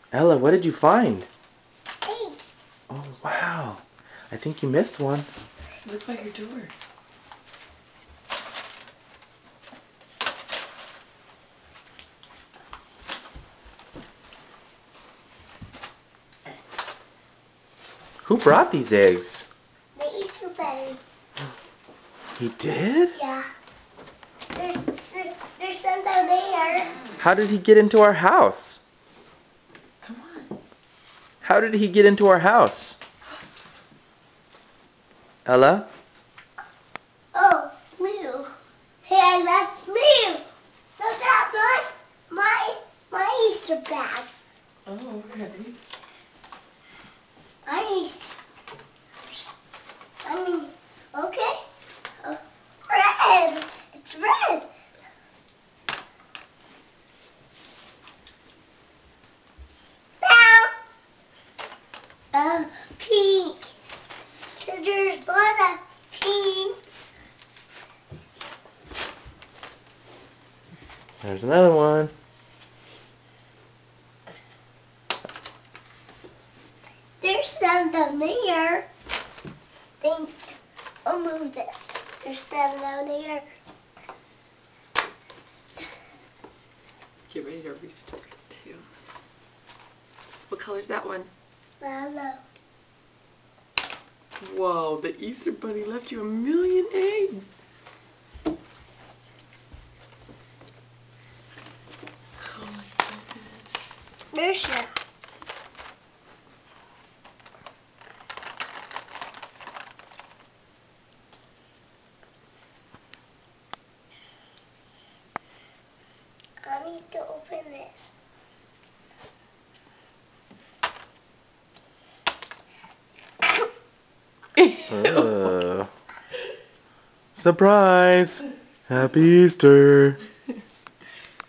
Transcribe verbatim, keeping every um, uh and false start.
Ella, what did you find? Eggs. Oh, wow. I think you missed one. Look by your door. Who brought these eggs? The Easter Bunny. He did? Yeah. There's there's some down there. How did he get into our house? Come on. How did he get into our house? Ella? Oh, blue. Hey, I love blue. So that my my my Easter bag. Oh, okay. I Easter. I mean, okay. Oh, red. It's red. Now. Uh, pink. There's a lot of pinks. There's another one. There's some down there. Think I'll move this. There's some down there. Get ready to restart it too. What color's that one? Hello. Whoa, the Easter Bunny left you a million eggs. Oh my goodness. There's some. I need to open this. Oh. Surprise! Happy Easter!